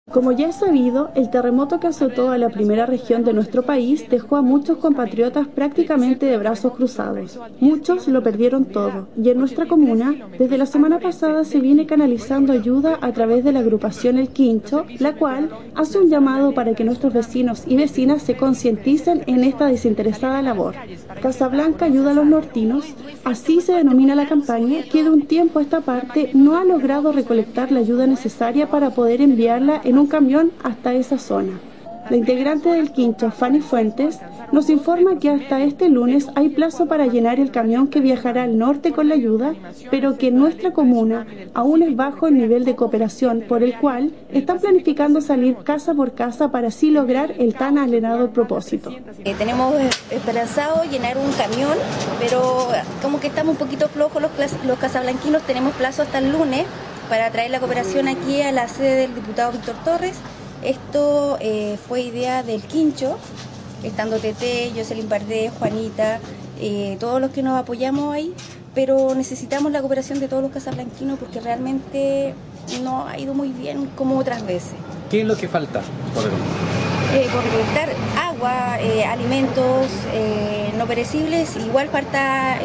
Como ya es sabido, el terremoto que azotó a la primera región de nuestro país dejó a muchos compatriotas prácticamente de brazos cruzados. Muchos lo perdieron todo, y en nuestra comuna, desde la semana pasada se viene canalizando ayuda a través de la agrupación El Quincho, la cual hace un llamado para que nuestros vecinos y vecinas se concienticen en esta desinteresada labor. Casablanca ayuda a los nortinos, así se denomina la campaña, que de un tiempo a esta parte no ha logrado recolectar la ayuda necesaria para poder enviarla en un camión hasta esa zona. La integrante del Quincho, Fanny Fuentes, nos informa que hasta este lunes hay plazo para llenar el camión que viajará al norte con la ayuda, pero que en nuestra comuna aún es bajo el nivel de cooperación, por el cual están planificando salir casa por casa para así lograr el tan anhelado propósito. Tenemos esperanzado llenar un camión, pero como que estamos un poquito flojos los casablanquinos. Tenemos plazo hasta el lunes para traer la cooperación aquí a la sede del diputado Víctor Torres. Esto fue idea del Quincho, estando Tete, Jocelyn Pardés, Juanita, todos los que nos apoyamos ahí, pero necesitamos la cooperación de todos los casablanquinos porque realmente no ha ido muy bien como otras veces. ¿Qué es lo que falta por recolectar agua, alimentos no perecibles, igual falta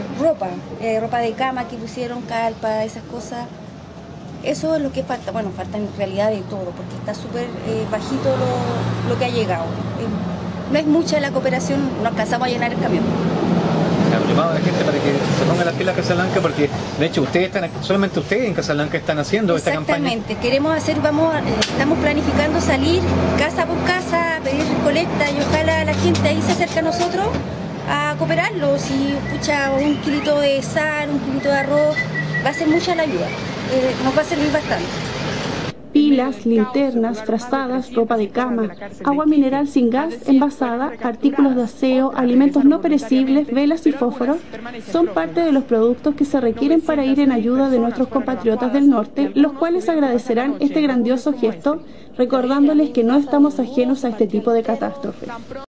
ropa de cama que pusieron, carpa, esas cosas. Eso es lo que falta. Bueno, falta en realidad de todo, porque está súper bajito lo que ha llegado. No es mucha la cooperación, no alcanzamos a llenar el camión. Llamado a la gente para que se ponga las pilas a Casablanca, porque de hecho solamente ustedes en Casablanca están haciendo esta campaña. Exactamente, estamos planificando salir casa por casa a pedir recolecta y ojalá la gente ahí se acerque a nosotros a cooperarlo. Si escucha un kilito de sal, un kilito de arroz, va a ser mucha la ayuda. Nos va a servir bastante. Pilas, linternas, frazadas, ropa de cama, agua mineral sin gas envasada, artículos de aseo, alimentos no perecibles, velas y fósforos son parte de los productos que se requieren para ir en ayuda de nuestros compatriotas del norte, los cuales agradecerán este grandioso gesto, recordándoles que no estamos ajenos a este tipo de catástrofes.